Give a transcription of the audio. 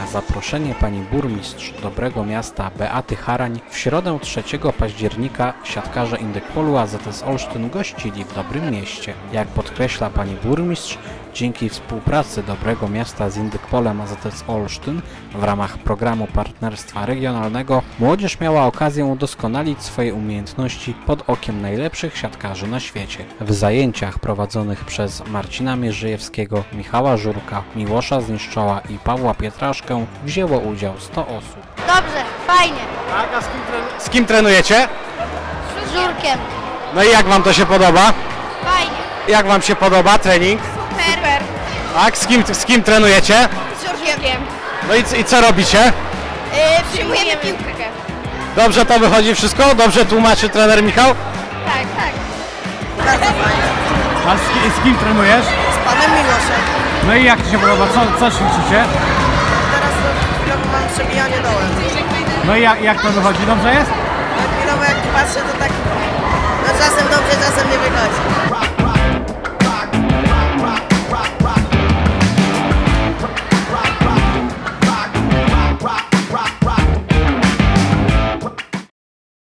zaproszenie pani burmistrz Dobrego Miasta Beaty Harań w środę 3 października siatkarze Indykpolu AZS Olsztyn gościli w Dobrym Mieście. Jak podkreśla pani burmistrz, dzięki współpracy Dobrego Miasta z Indykpolem AZS Olsztyn w ramach programu partnerstwa regionalnego młodzież miała okazję udoskonalić swoje umiejętności pod okiem najlepszych siatkarzy na świecie. W zajęciach prowadzonych przez Marcina Mierzyjewskiego, Michała Żurka, Miłosza Zniszczoła i Pawła Pietraszkę wzięło udział 100 osób. Dobrze, fajnie. Tak, a z kim trenujecie? Z Żurkiem. No i jak wam to się podoba? Fajnie. Jak wam się podoba trening? Super. Tak, z kim trenujecie? Z Żurkiem. No i co robicie? Przyjmujemy piłkę. Dobrze to wychodzi wszystko? Dobrze tłumaczy trener Michał? Tak, tak. Bardzo fajnie. A z kim trenujesz? Z panem Miłoszem. No i jak ci się podoba? Co ćwiczycie? Teraz chwilowo mam przebijanie dołem. No i jak to wychodzi? Dobrze jest? Chwilowo jak patrzę to tak, no czasem dobrze, czasem